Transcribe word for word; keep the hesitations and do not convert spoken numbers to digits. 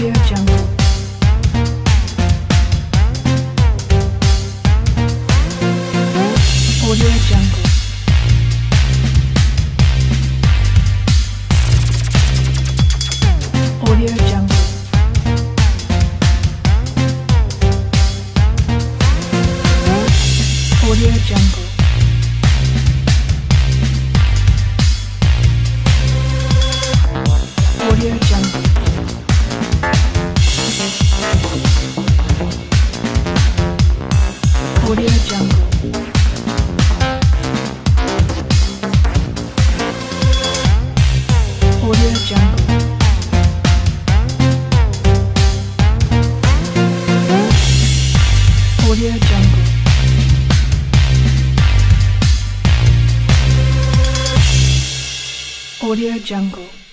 Audio Jungle. Audio Jungle. Audio Jungle. Audio Jungle. Audio Jungle. Audio Jungle. Audio Jungle. Audio Jungle. Audio Jungle.